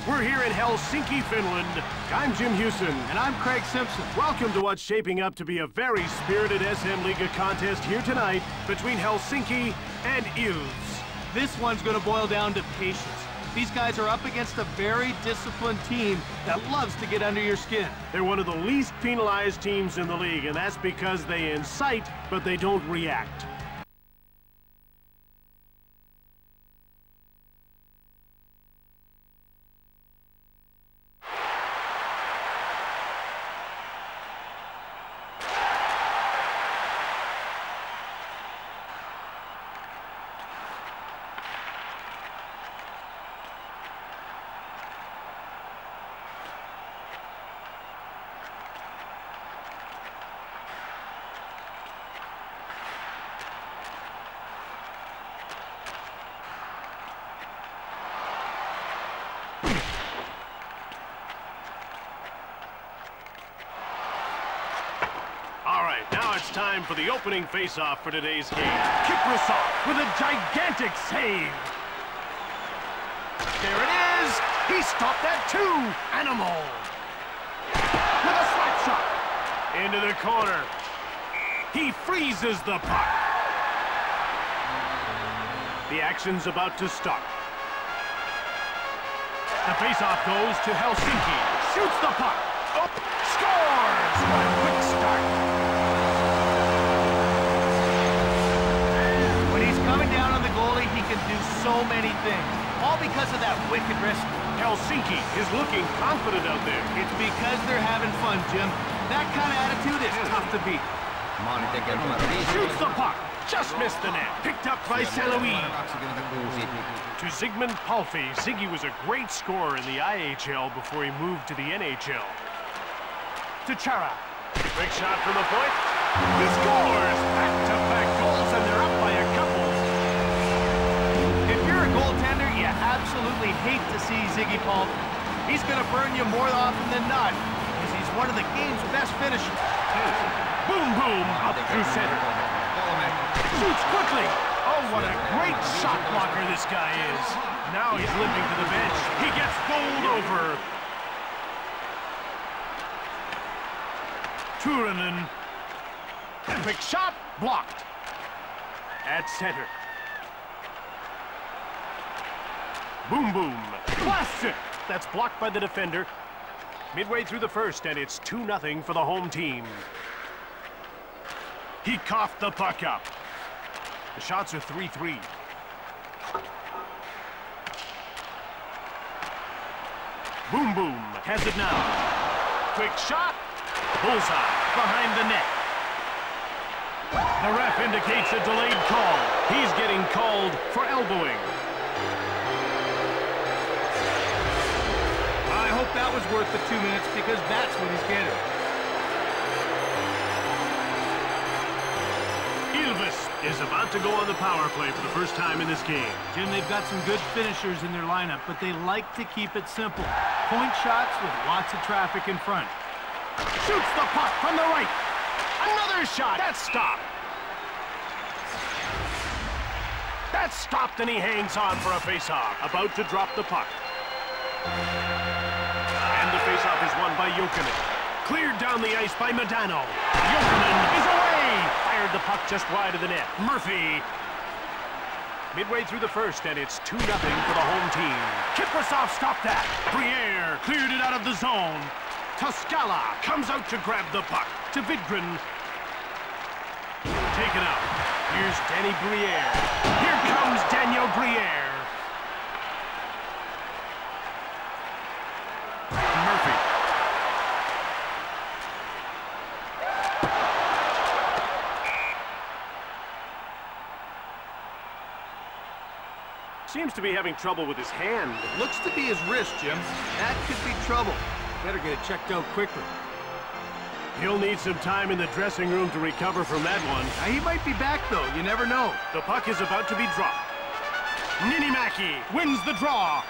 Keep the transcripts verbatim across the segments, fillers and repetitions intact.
We're here in Helsinki, Finland. I'm Jim Houston. And I'm Craig Simpson. Welcome to what's shaping up to be a very spirited S M Liiga contest here tonight between Helsinki and Ilves. This one's going to boil down to patience. These guys are up against a very disciplined team that loves to get under your skin. They're one of the least penalized teams in the league, and that's because they incite, but they don't react. Now it's time for the opening face-off for today's game. Kiprasov with a gigantic save. There it is. He stopped that too. Animal. With a slap shot. Into the corner. He freezes the puck. The action's about to start. The face-off goes to Helsinki. Shoots the puck. Oh, scores. What a quick start. He can do so many things, all because of that wicked wrist. Helsinki is looking confident out there. It's because they're having fun, Jim. That kind of attitude is tough to beat. Shoots the puck. Just missed the net. Picked up by Saint Louis. To Zygmunt Palffy. Ziggy was a great scorer in the I H L before he moved to the N H L. To Chara. Big shot from the point. He scores. Back-to-back goals, and they're up by a couple. Goaltender, you absolutely hate to see Ziggy Palffy. He's going to burn you more often than not, because he's one of the game's best finishers. Boom, boom, up through center. Shoots quickly. Oh, what a great shot blocker this guy is. Now he's limping to the bench. He gets bowled over. Turunen. Quick shot, blocked. At center. Boom, boom. Blasts it. That's blocked by the defender. Midway through the first, and it's two nothing for the home team. He coughed the puck up. The shots are three three. Boom, boom. Has it now. Quick shot. Bullseye. Behind the net. The ref indicates a delayed call. He's getting called for elbowing. I hope that was worth the two minutes, because that's what he's getting. Ilves is about to go on the power play for the first time in this game. Jim, they've got some good finishers in their lineup, but they like to keep it simple. Point shots with lots of traffic in front. Shoots the puck from the right. Another shot. That's stopped. That's stopped, and he hangs on for a face-off. About to drop the puck. And the face-off is won by Jokinen. Cleared down the ice by Modano. Jokinen is away. Fired the puck just wide of the net. Murphy. Midway through the first, and it's two nothing for the home team. Kiprasov stopped that. Briere cleared it out of the zone. Toscala comes out to grab the puck. To Vidgren. Taken out. Here's Danny Briere. Here comes Daniel Briere. Murphy. Seems to be having trouble with his hand. Looks to be his wrist, Jim. That could be trouble. Better get it checked out quicker. He'll need some time in the dressing room to recover from that one. Now, he might be back, though. You never know. The puck is about to be dropped. Niinimäki wins the draw.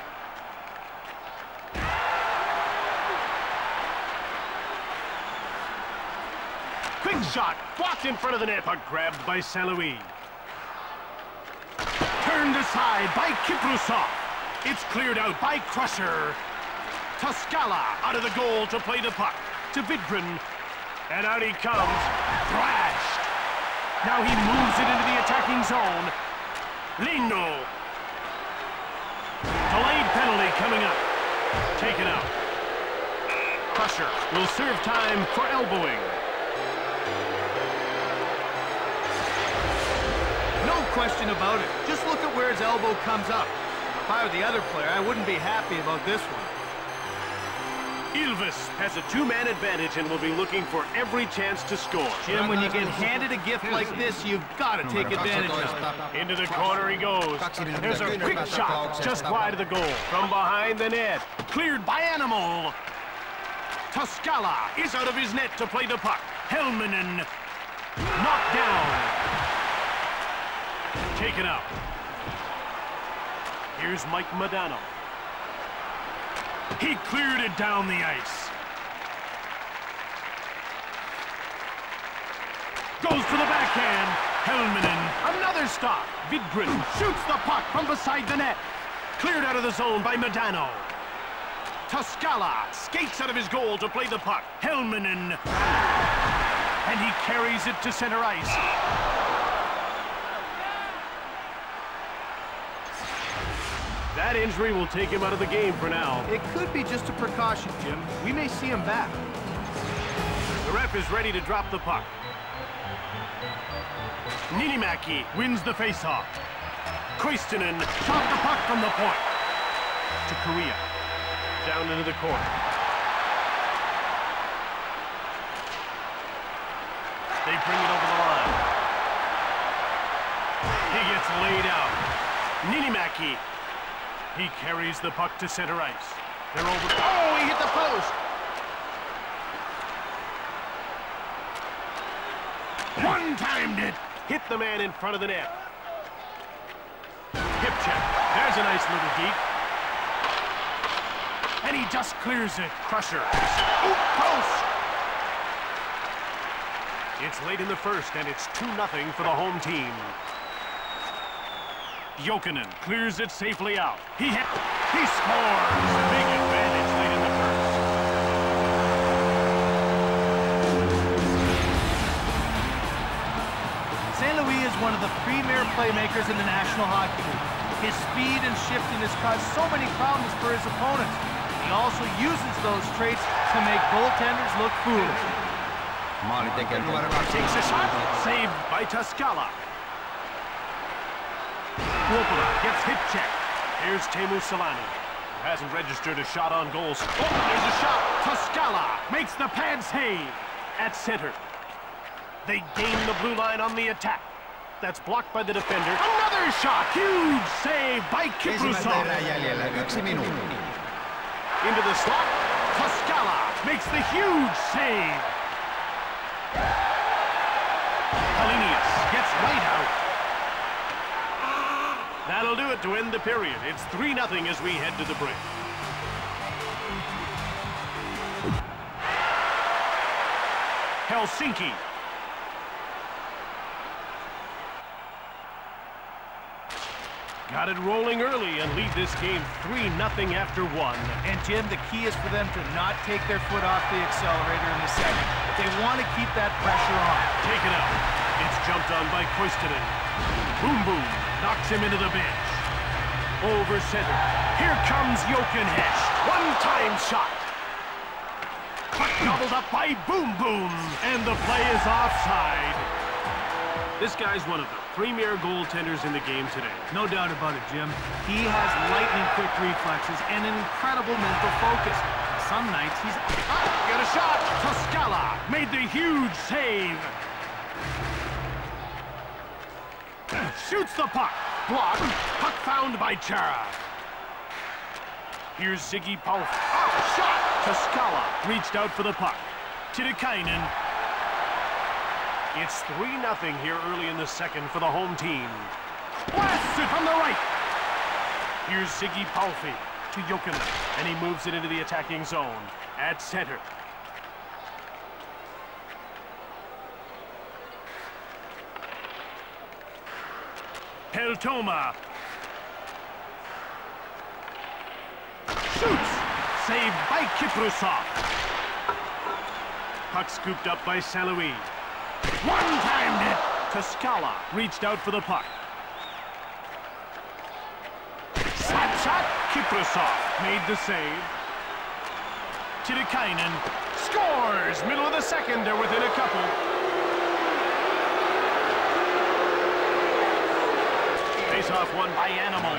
Quick shot, blocked in front of the net, puck grabbed by Saint Louis. Turned aside by Kiprasov. It's cleared out by Crusher. Tuscala out of the goal to play the puck. To Vidgren. And out he comes. Thrashed. Now he moves it into the attacking zone. Lino. Delayed penalty coming up. Taken out. Crusher will serve time for elbowing. No question about it. Just look at where his elbow comes up. If I were the other player, I wouldn't be happy about this one. Ilves has a two-man advantage and will be looking for every chance to score. Jim, when you get handed a gift like this, you've got to take advantage of it. Into the corner he goes. There's a quick shot just wide of the goal. From behind the net. Cleared by Animal. Tuscala is out of his net to play the puck. Helminen knocked down. Taken out. Here's Mike Modano. He cleared it down the ice. Goes for the backhand. Helminen, another stop. Vidgren shoots the puck from beside the net. Cleared out of the zone by Modano. Tuscala skates out of his goal to play the puck. Helminen. And he carries it to center ice. That injury will take him out of the game for now. It could be just a precaution, Jim. We may see him back. The ref is ready to drop the puck. Niinimäki wins the faceoff. Koistinen shot the puck from the point. To Korea. Down into the corner. They bring it over the line. He gets laid out. Niinimäki. He carries the puck to center ice. They're over. Oh, he hit the post. One-timed it. Hit the man in front of the net. Hip check. There's a nice little deep. And he just clears it. Crusher. Oop, post. It's late in the first, and it's two nothing for the home team. Jokinen clears it safely out. He hit. He scores. Big advantage late in the first. Saint Louis is one of the premier playmakers in the National Hockey League. His speed and shifting has caused so many problems for his opponents. He also uses those traits to make goaltenders look foolish. Takes a shot. Saved by Tuscala. Kuopala gets hit check. Here's Teemu Selanne. Hasn't registered a shot on goals. Oh, there's a shot. Tuscala makes the pad save at center. They gain the blue line on the attack. That's blocked by the defender. Another shot. Huge save by Kiprusoff. Into the slot. Tuscala makes the huge save. Kalinius gets right out. That'll do it to end the period. It's three nothing as we head to the break. Helsinki. Got it rolling early and lead this game three nothing after one. And Jim, the key is for them to not take their foot off the accelerator in the second. They want to keep that pressure on. Taken out. It's jumped on by Koistinen. Boom Boom knocks him into the bench. Over center. Here comes Jokinesh. One-time shot. Puck gobbled up by Boom Boom. And the play is offside. This guy's one of the premier goaltenders in the game today. No doubt about it, Jim. He has lightning-quick reflexes and an incredible mental focus. Some nights he's... Ah, got a shot! Tuscala made the huge save. Shoots the puck. Blocked. Puck found by Chara. Here's Ziggy Palf. Oh, shot! Tuscala reached out for the puck. Tillikainen. It's three nothing here early in the second for the home team. Blasts it from the right. Here's Ziggy Palfi to Jokinen, and he moves it into the attacking zone at center. Peltoma. Shoots! Saved by Kiprusov. Puck scooped up by Saint Louis. One-timed it! Toscala reached out for the puck. Slap shot! Kiprusov made the save. Tillikainen scores! Middle of the second, they're within a couple. Face-off won by Animal.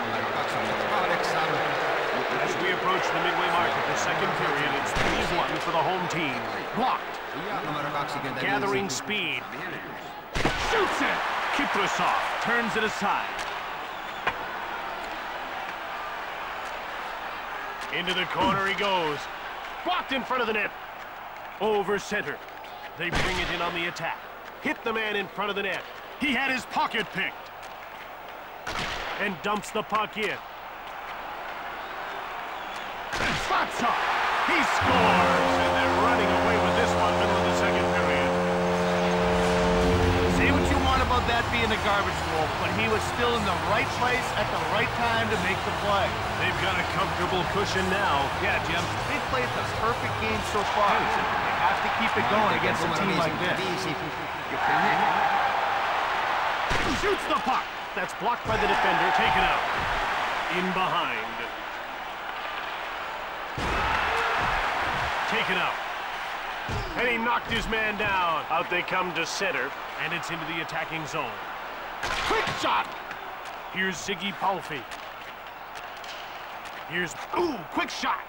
As we approach the midway mark of the second period, it's three one for the home team. Blocked. Gathering speed. Shoots it! Kiprusov turns it aside. Into the corner he goes. Blocked in front of the net. Over center. They bring it in on the attack. Hit the man in front of the net. He had his pocket picked. And dumps the puck in. And slots up. He scores. And they're running away with this one middle of the second period. Say what you want about that being a garbage goal, but he was still in the right place at the right time to make the play. They've got a comfortable cushion now. Yeah, Jim, they've played the perfect game so far. They have to keep it going against a team like this. Shoots the puck. That's blocked by the defender, taken out. In behind. Taken out. And he knocked his man down. Out they come to center, and it's into the attacking zone. Quick shot! Here's Ziggy Palffy. Here's, ooh, quick shot!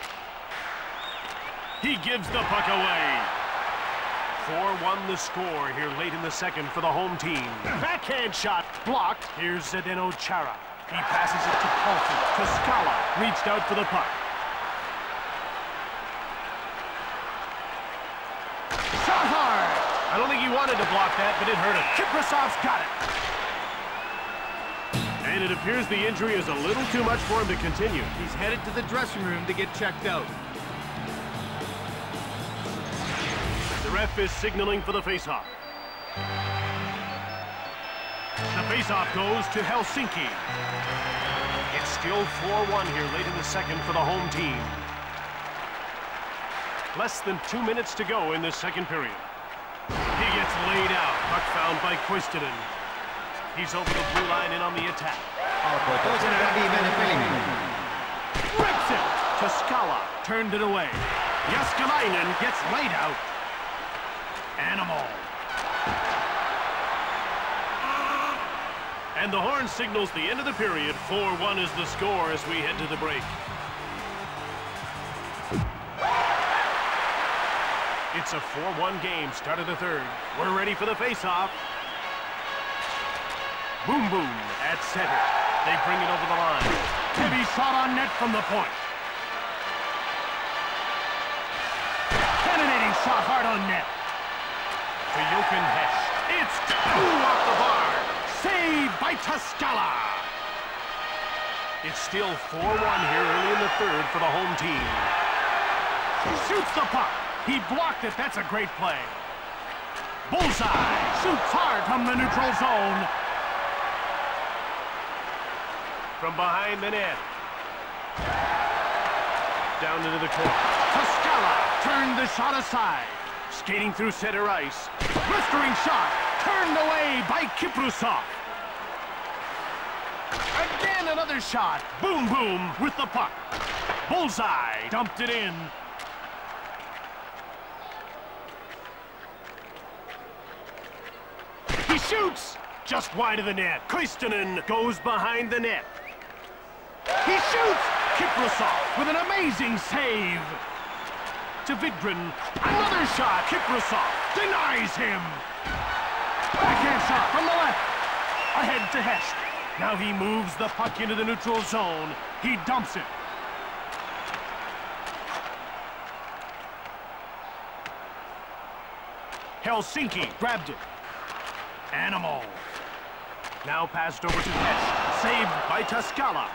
He gives the puck away. four one the score here late in the second for the home team. Backhand shot blocked. Here's Zdeno Chara. He passes it to Palffy. Toscala reached out for the puck. Shot hard. I don't think he wanted to block that, but it hurt him. Kiprusov's got it. And it appears the injury is a little too much for him to continue. He's headed to the dressing room to get checked out. The ref is signaling for the faceoff. The faceoff goes to Helsinki. It's still four one here late in the second for the home team. Less than two minutes to go in this second period. He gets laid out. Puck found by Koistinen. He's over the blue line and on the attack. Rips it! Toscala turned it away. Jääskeläinen gets laid out. Animal. And the horn signals the end of the period. four one is the score as we head to the break. It's a four one game, start of the third. We're ready for the face-off. Boom, boom, at center. They bring it over the line. Heavy shot on net from the point. Cannonading shot hard on net. To Jochen Hesch. It's ooh, off the bar. Saved by Toscala. It's still four one here early in the third for the home team. Shoots the puck. He blocked it. That's a great play. Bullseye. Shoots hard from the neutral zone. From behind the net. Down into the corner. Toscala turned the shot aside. Skating through center ice. Blistering shot. Turned away by Kiprusov. Again another shot. Boom, boom with the puck. Bullseye dumped it in. He shoots. Just wide of the net. Koistinen goes behind the net. He shoots! Kiprusov with an amazing save. To Vidgren. Another shot. Kiprusov denies him. Backhand shot from the left. Ahead to Hesch. Now he moves the puck into the neutral zone. He dumps it. Helsinki grabbed it. Animal. Now passed over to Hesch. Saved by Toscala.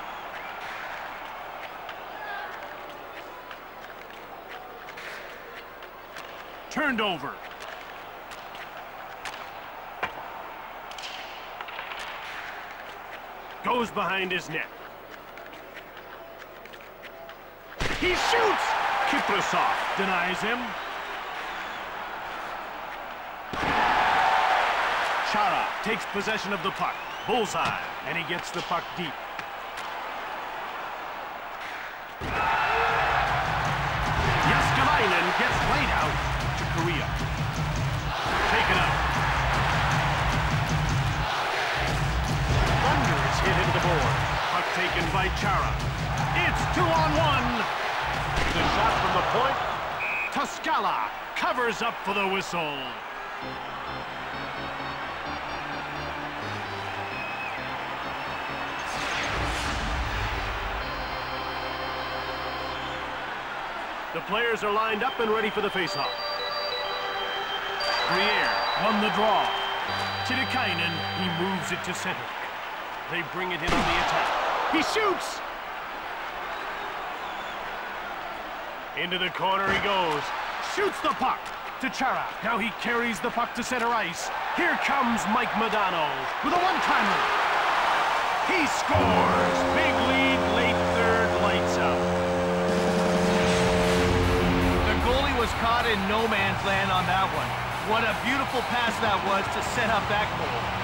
Turned over. Goes behind his net. He shoots! Kiprasov denies him. Chara takes possession of the puck. Bullseye, and he gets the puck deep. Jääskeläinen gets played out to Korea. Taken out. Thunder is hit into the board. Puck taken by Chara. It's two on one. The shot from the point. Tuscala covers up for the whistle. The players are lined up and ready for the faceoff. Briere won the draw. Tillikainen, he moves it to center. They bring it in on the attack. He shoots! Into the corner he goes. Shoots the puck to Chara. Now he carries the puck to center ice. Here comes Mike Modano with a one-timer. He scores! Big lead, late third, lights out. Was caught in no man's land on that one. What a beautiful pass that was to set up that goal.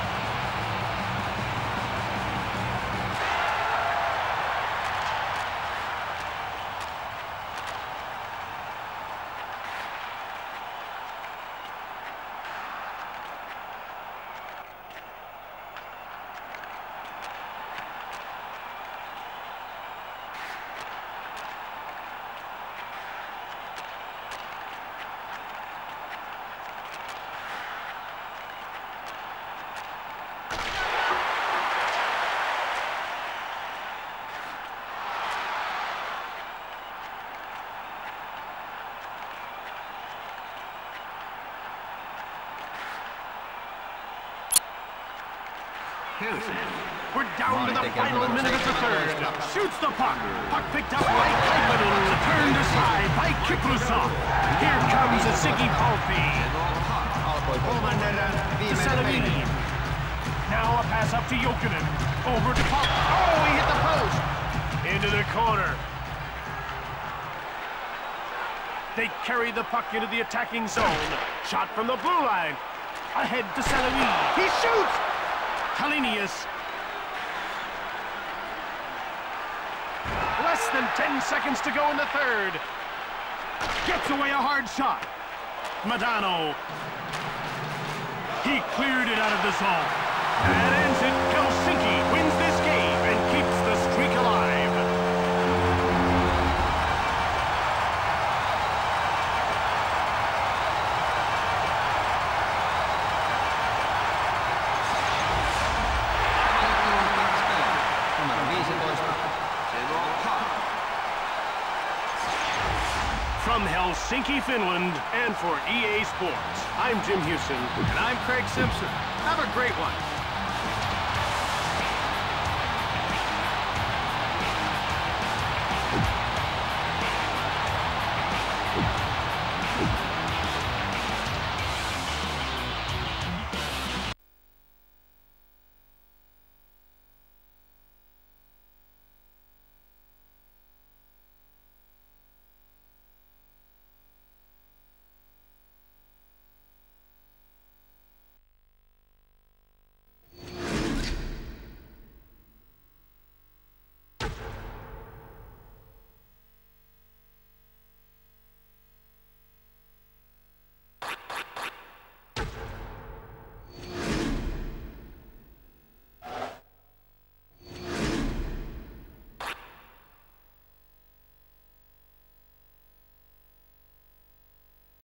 We're down to the final minute of the third. Shoots the puck. Puck picked up by Kapanen. Turned aside by Kiprasov. Here comes a Ziggy Palffy. To Salvini. Now a pass up to Jokinen. Over to Pop. Oh, he hit the post. Into the corner. They carry the puck into the attacking zone. Shot from the blue line. Ahead to Salvini. He shoots! Kalinius. Less than ten seconds to go in the third. Gets away a hard shot. Modano. He cleared it out of the zone. That ends it. Helsinki wins this game and keeps the streak alive. From Helsinki, Finland, and for E A Sports, I'm Jim Houston. And I'm Craig Simpson. Have a great one.